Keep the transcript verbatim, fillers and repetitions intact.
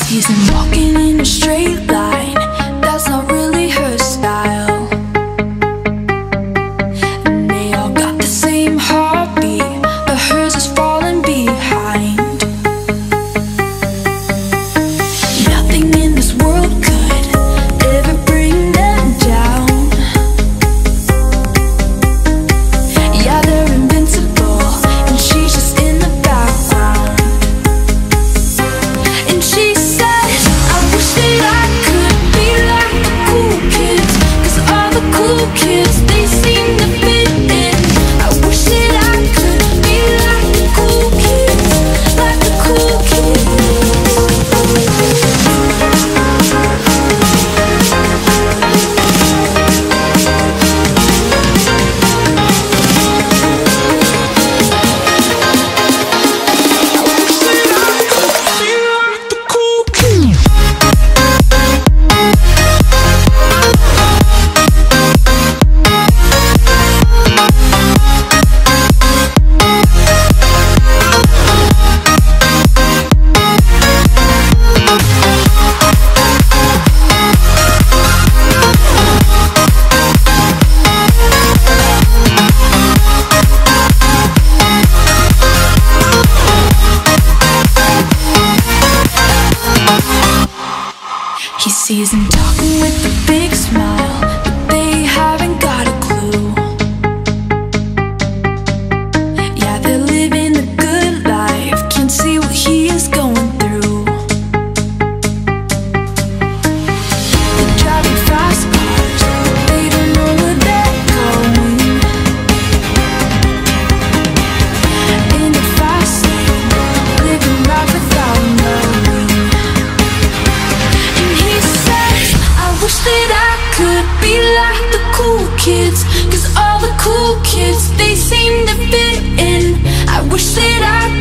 Isn't walking in a straight line, that's not really her style. And they all got the same heartbeat, but hers is falling behind. Nothing in this world could ever bring them down. Yeah, they're invincible, and she's just in the background. And she says, I wish that I could be like the cool kids, 'cause all the cool kids, they seem to fit in. I wish that I could be like the cool kids, like the cool kids. He sees them talking with a big smile, but they haven't got a clue. Yeah, they're living a good life, can't see what he is going through. They're driving fast cars, but they don't know where they're going. In the fast lane, living life without knowing. And he says, I wish that I could be like the cool kids, 'cause all the cool kids, they seem to fit in. I wish that I